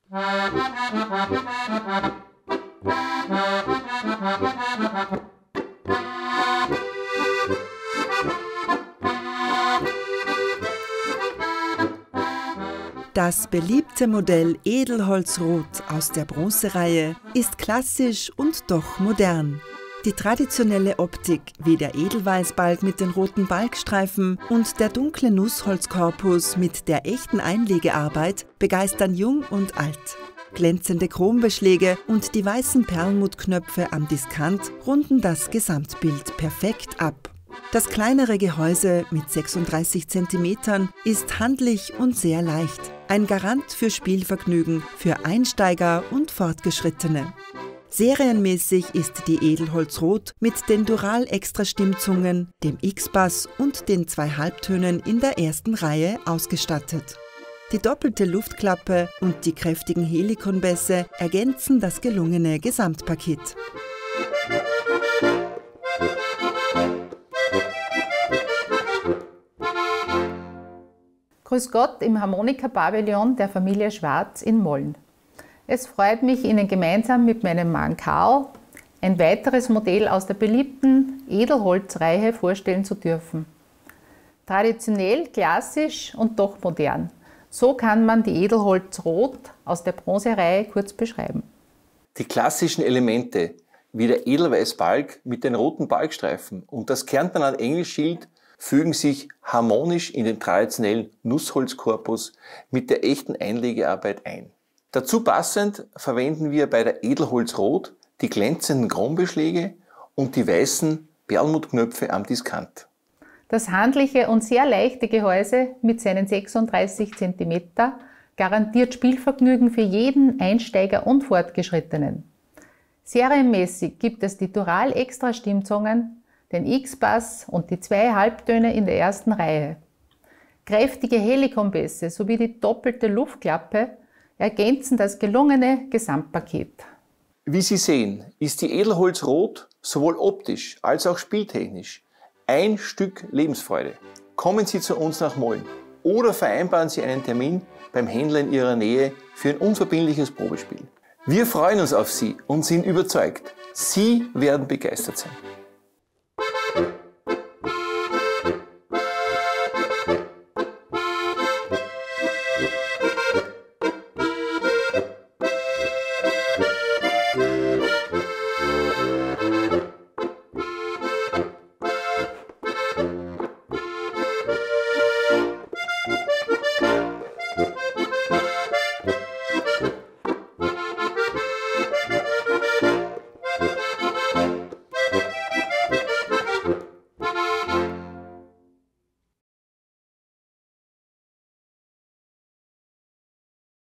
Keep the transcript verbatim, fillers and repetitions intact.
Das beliebte Modell Edelholzrot aus der Bronzereihe ist klassisch und doch modern. Die traditionelle Optik wie der Edelweißbalg mit den roten Balgstreifen und der dunkle Nussholzkorpus mit der echten Einlegearbeit begeistern jung und alt. Glänzende Chrombeschläge und die weißen Perlmuttknöpfe am Diskant runden das Gesamtbild perfekt ab. Das kleinere Gehäuse mit sechsunddreißig Zentimetern ist handlich und sehr leicht. Ein Garant für Spielvergnügen für Einsteiger und Fortgeschrittene. Serienmäßig ist die Edelholzrot mit den Dural-Extra-Stimmzungen, dem X-Bass und den zwei Halbtönen in der ersten Reihe ausgestattet. Die doppelte Luftklappe und die kräftigen Helikon-Bässe ergänzen das gelungene Gesamtpaket. Grüß Gott im Harmonika-Pavillon der Familie Schwarz in Molln. Es freut mich, Ihnen gemeinsam mit meinem Mann Karl ein weiteres Modell aus der beliebten Edelholzreihe vorstellen zu dürfen. Traditionell, klassisch und doch modern. So kann man die Edelholzrot aus der Bronzereihe kurz beschreiben. Die klassischen Elemente wie der Edelweißbalg mit den roten Balgstreifen und das Kärntner Engelsschild fügen sich harmonisch in den traditionellen Nussholzkorpus mit der echten Einlegearbeit ein. Dazu passend verwenden wir bei der Edelholzrot die glänzenden Chrombeschläge und die weißen Perlmuttknöpfe am Diskant. Das handliche und sehr leichte Gehäuse mit seinen sechsunddreißig Zentimeter garantiert Spielvergnügen für jeden Einsteiger und Fortgeschrittenen. Serienmäßig gibt es die Dural-Extra-Stimmzungen, den X-Bass und die zwei Halbtöne in der ersten Reihe. Kräftige Helikon-Bässe sowie die doppelte Luftklappe ergänzen das gelungene Gesamtpaket. Wie Sie sehen, ist die Edelholzrot sowohl optisch als auch spieltechnisch ein Stück Lebensfreude. Kommen Sie zu uns nach Molln oder vereinbaren Sie einen Termin beim Händler in Ihrer Nähe für ein unverbindliches Probespiel. Wir freuen uns auf Sie und sind überzeugt, Sie werden begeistert sein.